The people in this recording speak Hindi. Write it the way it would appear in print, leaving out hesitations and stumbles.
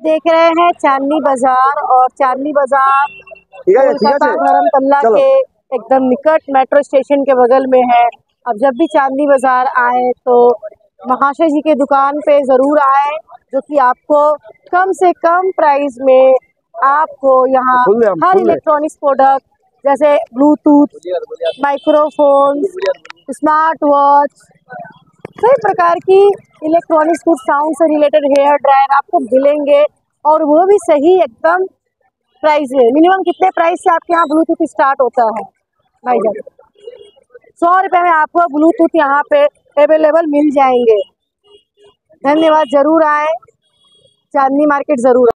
देख रहे हैं चांदनी बाजार, और चांदनी बाजार कोलकाता धर्मतल्ला के एकदम निकट मेट्रो स्टेशन के बगल में है। अब जब भी चांदनी बाजार आए तो महाशय जी के दुकान पे ज़रूर आए, जो कि आपको कम से कम प्राइस में आपको यहाँ हर इलेक्ट्रॉनिक्स प्रोडक्ट जैसे ब्लूटूथ, माइक्रोफोन्स, स्मार्ट वॉच, कई प्रकार की इलेक्ट्रॉनिक्स कुछ साउंड से रिलेटेड हेयर ड्रायर आपको मिलेंगे, और वो भी सही एकदम प्राइस में। मिनिमम कितने प्राइस से आपके यहाँ ब्लूटूथ स्टार्ट होता है भाईजान? 100 रुपये में आपको ब्लूटूथ यहाँ पे अवेलेबल मिल जाएंगे। धन्यवाद, जरूर आए, चांदनी मार्केट जरूर।